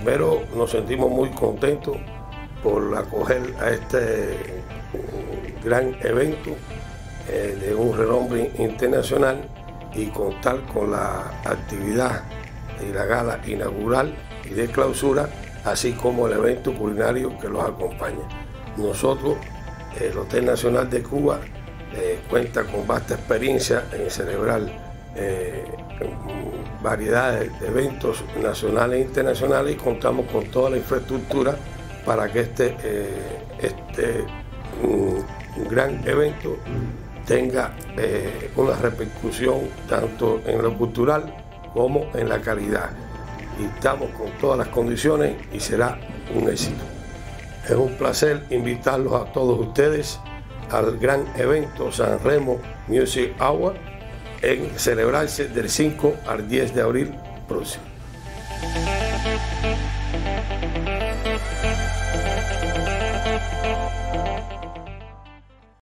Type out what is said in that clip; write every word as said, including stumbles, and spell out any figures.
primero nos sentimos muy contentos por acoger a este gran evento eh, de un renombre internacional y contar con la actividad y la gala inaugural y de clausura, así como el evento culinario que los acompaña. Nosotros, el Hotel Nacional de Cuba, eh, cuenta con vasta experiencia en celebrar eh, variedades de eventos nacionales e internacionales, y contamos con toda la infraestructura para que este, eh, este um, gran evento tenga eh, una repercusión tanto en lo cultural como en la calidad. Y estamos con todas las condiciones y será un éxito. Es un placer invitarlos a todos ustedes al gran evento San Remo Music Hour, en celebrarse del cinco al diez de abril próximo.